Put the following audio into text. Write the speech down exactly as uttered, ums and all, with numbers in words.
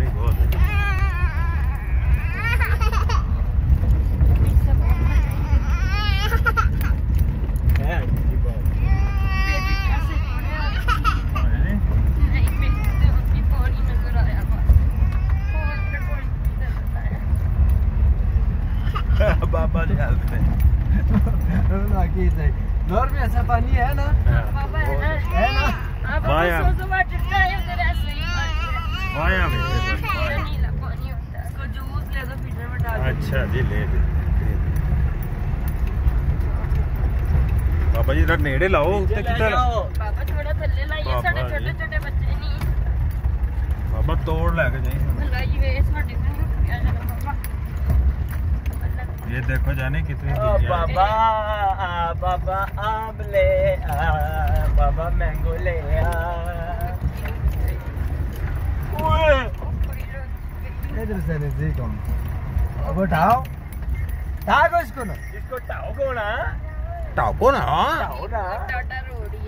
गर्मी बहुत है। बाबा ने हालत है नॉर में ऐसा पानी है ना, है ना वाया वाया में इसको जूस ले दो पीटर में डाल। अच्छा जी ले दे बाबा जी जरा नेड़े लाओ उत्ते किधर बाबा थोड़ा थल्ले लाइए साडे छोटे छोटे बच्चे नहीं बाबा तोड़ लेके जाइए भलाई वे साडे बाबा ये देखो जाने कितनी बाबा आ, बाबा आम ले आ, बाबा मैंगो ले आ। इधर से नजदीक कौन अब उठाओ टाओ इसको ना इसको टाओ को ना टाओ को ना टाओ ना टाटा रोड़ी